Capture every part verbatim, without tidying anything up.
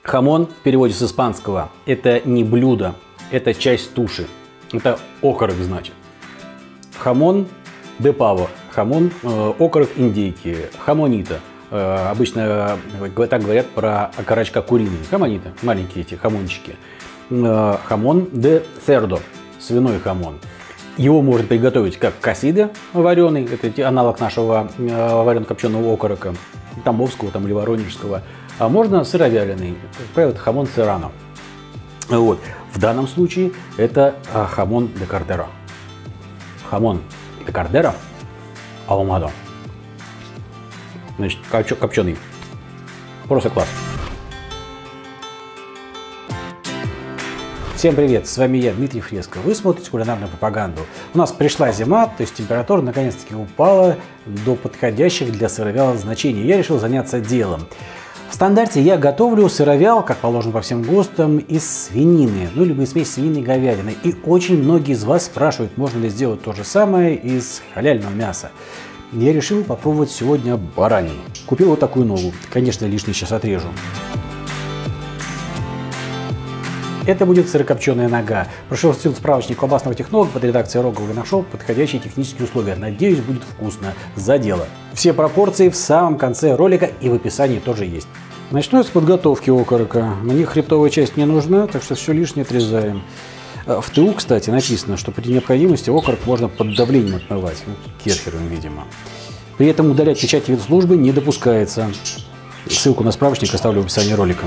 Хамон в переводе с испанского – это не блюдо, это часть туши. Это окорок, значит. Хамон де паво, хамон, э, окорок индейки, хамонита. Э, обычно э, так говорят про окорочка куриный. Хамонита, маленькие эти хамончики. Э, хамон де сердо, свиной хамон. Его можно приготовить как касида вареный, это аналог нашего э, варено-копченого окорока, тамбовского там, или воронежского. А можно сыровяленый, как правило, это хамон серрано. Вот. В данном случае это а, хамон де кардеро. Хамон де кардеро ahumado. Значит, копченый. Просто класс. Всем привет, с вами я, Дмитрий Фреско. Вы смотрите кулинарную пропаганду. У нас пришла зима, то есть температура наконец-таки упала до подходящих для сыровяла значений. Я решил заняться делом. В стандарте я готовлю сыровял, как положено по всем ГОСТам, из свинины, ну либо из смеси свинины и говядины. И очень многие из вас спрашивают, можно ли сделать то же самое из халяльного мяса. Я решил попробовать сегодня баранину. Купил вот такую новую. Конечно, лишний сейчас отрежу. Это будет сырокопченая нога. Прошерстил справочник колбасного технолога под редакцией Рогова и нашел подходящие технические условия. Надеюсь, будет вкусно. За дело. Все пропорции в самом конце ролика и в описании тоже есть. Начну я с подготовки окорока. Мне хребтовая часть не нужна, так что все лишнее отрезаем. В ТУ, кстати, написано, что при необходимости окорок можно под давлением отмывать. Ну, керхером, видимо. При этом удалять печати ветслужбы не допускается. Ссылку на справочник оставлю в описании ролика.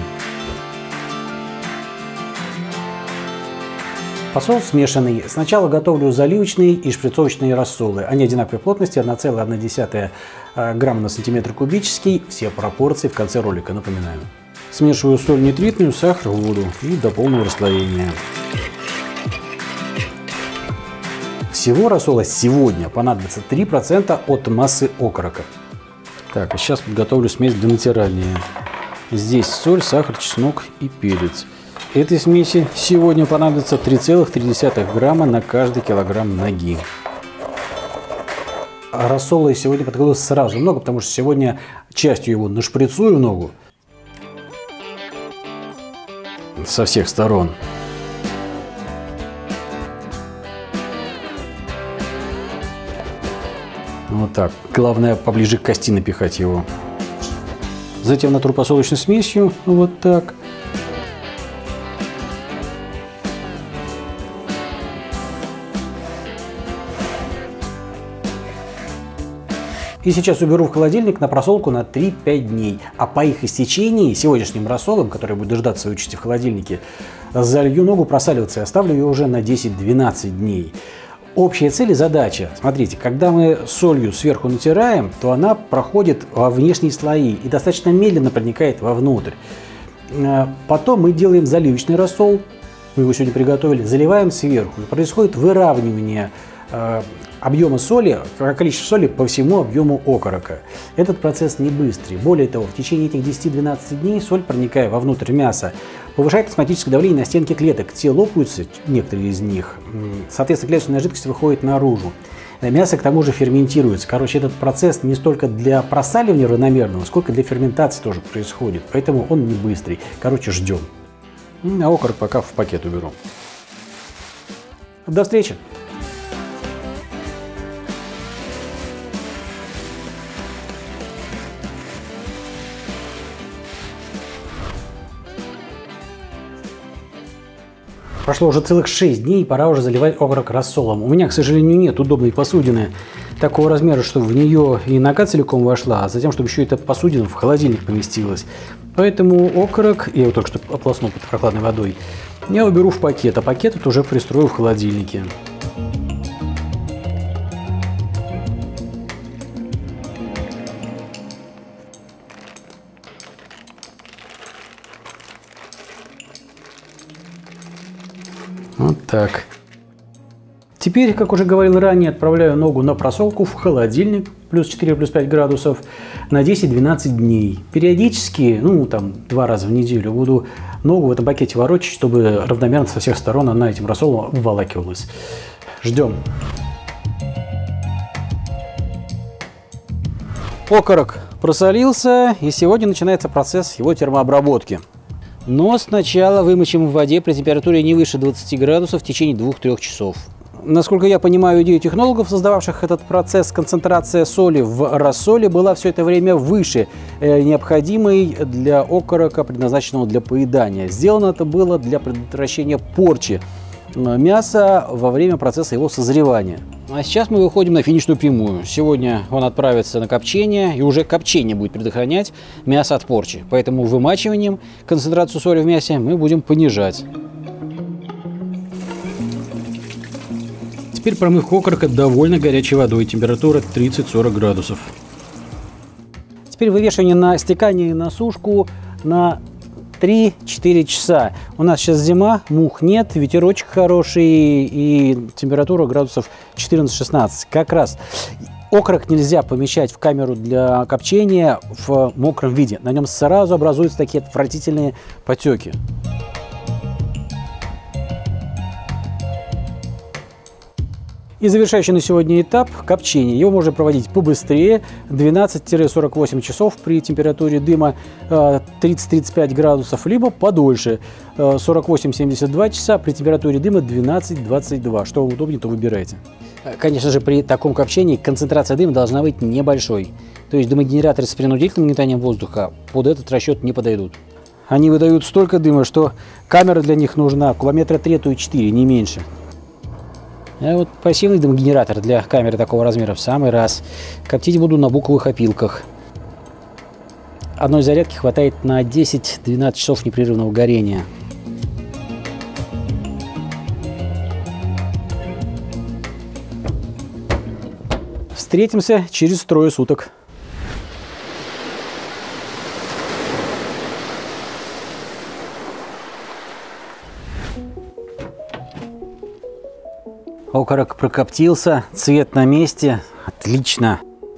Посол смешанный. Сначала готовлю заливочные и шприцовочные рассолы. Они одинаковой плотности, одна целая одна десятая грамма на сантиметр кубический. Все пропорции в конце ролика, напоминаю. Смешиваю соль нитритную, сахар, воду и до полного расслоения. Всего рассола сегодня понадобится три процента от массы окорока. Так, а сейчас подготовлю смесь для натирания. Здесь соль, сахар, чеснок и перец. Этой смеси сегодня понадобится три целых три десятых грамма на каждый килограмм ноги. А рассола я сегодня подготовил сразу много, потому что сегодня частью его нашприцую в ногу со всех сторон. Вот так. Главное, поближе к кости напихать его. Затем натру посолочной смесью. Вот так. И сейчас уберу в холодильник на просолку на три-пять дней. А по их истечении, сегодняшним рассолом, который будет дождаться своей участи в холодильнике, залью ногу просаливаться и оставлю ее уже на десять-двенадцать дней. Общая цель и задача. Смотрите, когда мы солью сверху натираем, то она проходит во внешние слои и достаточно медленно проникает вовнутрь. Потом мы делаем заливочный рассол, мы его сегодня приготовили, заливаем сверху. И происходит выравнивание объема соли, количество соли по всему объему окорока. Этот процесс не быстрый. Более того, в течение этих десяти-двенадцати дней соль, проникая вовнутрь мяса, повышает осмотическое давление на стенки клеток. Те лопаются, некоторые из них. Соответственно, клеточная жидкость выходит наружу. Мясо к тому же ферментируется. Короче, этот процесс не столько для просаливания равномерного, сколько для ферментации тоже происходит. Поэтому он не быстрый. Короче, ждем. А окорок пока в пакет уберу. До встречи! Прошло уже целых шесть дней, пора уже заливать окорок рассолом. У меня, к сожалению, нет удобной посудины такого размера, чтобы в нее и нога целиком вошла, а затем, чтобы еще эта посудина в холодильник поместилась. Поэтому окорок, я его только что ополоснул под прохладной водой, я уберу в пакет, а пакет это уже пристрою в холодильнике. Вот так. Теперь, как уже говорил ранее, отправляю ногу на просолку в холодильник, плюс четыре, плюс пять градусов, на десять-двенадцать дней. Периодически, ну там два раза в неделю, буду ногу в этом пакете ворочать, чтобы равномерно со всех сторон она этим рассолом обволакивалась. Ждем. Окорок просолился, и сегодня начинается процесс его термообработки. Но сначала вымочим в воде при температуре не выше двадцати градусов в течение двух-трёх часов. Насколько я понимаю идею технологов, создававших этот процесс, концентрация соли в рассоле была все это время выше э, необходимой для окорока, предназначенного для поедания. Сделано это было для предотвращения порчи мяса во время процесса его созревания. А сейчас мы выходим на финишную прямую. Сегодня он отправится на копчение, и уже копчение будет предохранять мясо от порчи. Поэтому вымачиванием концентрацию соли в мясе мы будем понижать. Теперь промывка окорока довольно горячей водой, температура тридцать-сорок градусов. Теперь вывешивание на стекание и на сушку на три-четыре часа. У нас сейчас зима, мух нет, ветерочек хороший и температура градусов четырнадцать-шестнадцать. Как раз окорок нельзя помещать в камеру для копчения в мокром виде. На нем сразу образуются такие отвратительные потеки. И завершающий на сегодня этап – копчение. Его можно проводить побыстрее – двенадцать-сорок восемь часов при температуре дыма тридцать-тридцать пять градусов, либо подольше – сорок восемь-семьдесят два часа при температуре дыма двенадцать-двадцать два. Что вам удобнее, то выбирайте. Конечно же, при таком копчении концентрация дыма должна быть небольшой. То есть дымогенераторы с принудительным нагнетанием воздуха под этот расчет не подойдут. Они выдают столько дыма, что камера для них нужна кубометра три, то и четыре, не меньше. А вот пассивный дымогенератор для камеры такого размера в самый раз. Коптить буду на буковых опилках. Одной зарядки хватает на десять-двенадцать часов непрерывного горения. Встретимся через трое суток. Окорок прокоптился, цвет на месте. Отлично.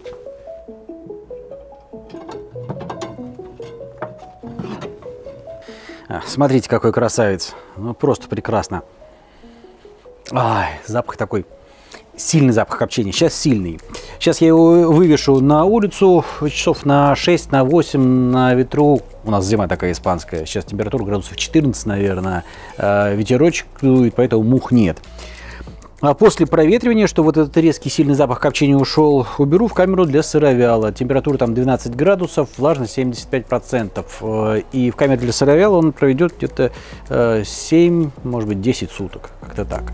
А, смотрите, какой красавец. Ну, просто прекрасно. Ай, запах такой. Сильный запах копчения. Сейчас сильный. Сейчас я его вывешу на улицу часов на шесть, на восемь на ветру. У нас зима такая испанская. Сейчас температура градусов четырнадцать, наверное. Ветерочек дует, поэтому мух нет. А после проветривания, что вот этот резкий сильный запах копчения ушел, уберу в камеру для сыровяла. Температура там двенадцать градусов, влажность семьдесят пять процентов. И в камере для сыровяла он проведет где-то семь, может быть, десять суток. Как-то так.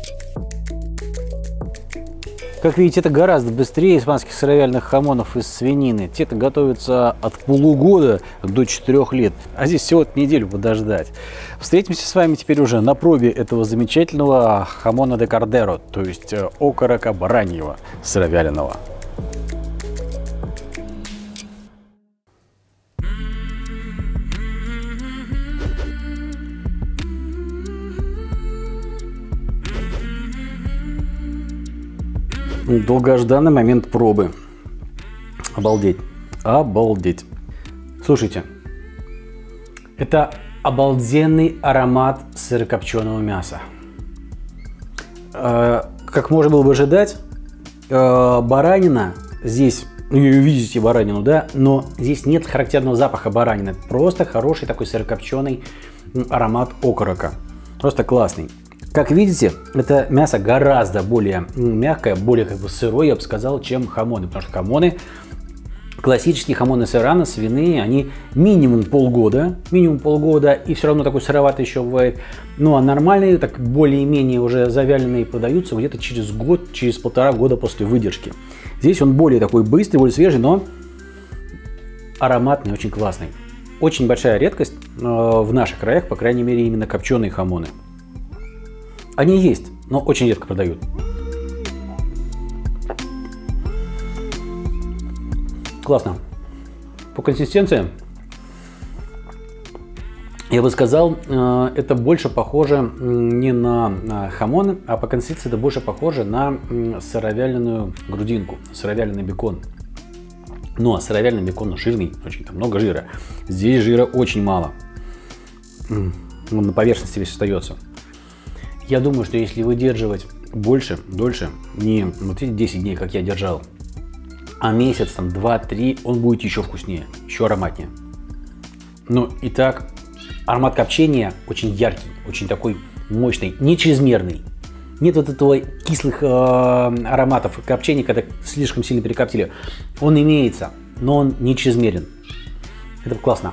Как видите, это гораздо быстрее испанских сыровяльных хамонов из свинины. Те-то готовятся от полугода до четырёх лет, а здесь всего неделю подождать. Встретимся с вами теперь уже на пробе этого замечательного хамона де кардеро, то есть окорока бараньего сыровяленого. Долгожданный момент пробы. Обалдеть. Обалдеть. Слушайте, это обалденный аромат сырокопченого мяса. Как можно было бы ожидать, баранина здесь, ну, видите баранину, да, но здесь нет характерного запаха баранины. Просто хороший такой сырокопченый аромат окорока. Просто классный. Как видите, это мясо гораздо более мягкое, более как бы сырое, я бы сказал, чем хамоны. Потому что хамоны, классические хамоны серрано, свиные, они минимум полгода, минимум полгода, и все равно такой сыроватый еще бывает. Ну а нормальные, так более-менее уже завяленные продаются где-то через год, через полтора года после выдержки. Здесь он более такой быстрый, более свежий, но ароматный, очень классный. Очень большая редкость э, в наших краях, по крайней мере, именно копченые хамоны. Они есть, но очень редко продают. Классно. По консистенции, я бы сказал, это больше похоже не на хамоны, а по консистенции это больше похоже на сыровяленую грудинку, сыровяленый бекон. Ну, а сыровяленый бекон жирный, очень там много жира. Здесь жира очень мало. Он на поверхности весь остается. Я думаю, что если выдерживать больше, дольше, не вот эти десять дней, как я держал, а месяц, там, два-три, он будет еще вкуснее, еще ароматнее. Ну, итак, Аромат копчения очень яркий, очень такой мощный, не чрезмерный. Нет вот этого кислых э, ароматов копчения, когда слишком сильно перекоптили. Он имеется, но он не чрезмерен. Это классно.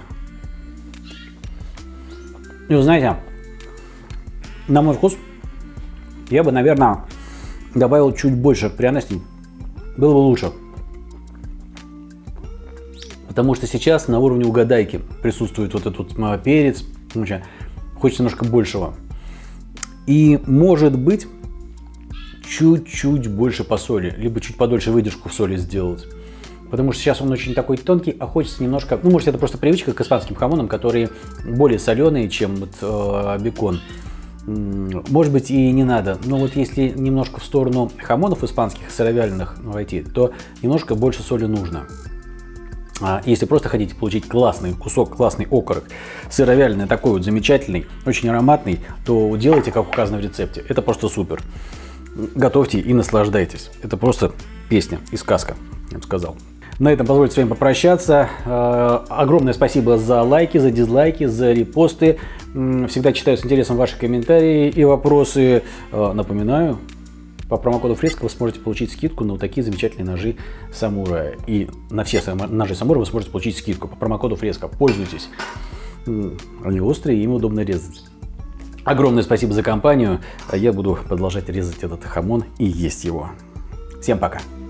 И вы знаете, на мой вкус, я бы, наверное, добавил чуть больше пряностей. Было бы лучше. Потому что сейчас на уровне угадайки присутствует вот этот вот перец. Хочется немножко большего. И может быть чуть-чуть больше по соли, либо чуть подольше выдержку в соли сделать. Потому что сейчас он очень такой тонкий, а хочется немножко... Ну, может, это просто привычка к испанским хамонам, которые более соленые, чем вот, э, бекон. Может быть, и не надо. Но вот если немножко в сторону хамонов испанских, сыровяленых войти, то немножко больше соли нужно. Если просто хотите получить классный кусок, классный окорок, сыровяленый, такой вот замечательный, очень ароматный, то делайте, как указано в рецепте. Это просто супер. Готовьте и наслаждайтесь. Это просто песня и сказка, я бы сказал. На этом позвольте с вами попрощаться. Огромное спасибо за лайки, за дизлайки, за репосты. Всегда читаю с интересом ваши комментарии и вопросы. Напоминаю, по промокоду Фреско вы сможете получить скидку на вот такие замечательные ножи самурая. И на все ножи самурая вы сможете получить скидку по промокоду Фреско. Пользуйтесь. Они острые, и им удобно резать. Огромное спасибо за компанию. Я буду продолжать резать этот хамон и есть его. Всем пока.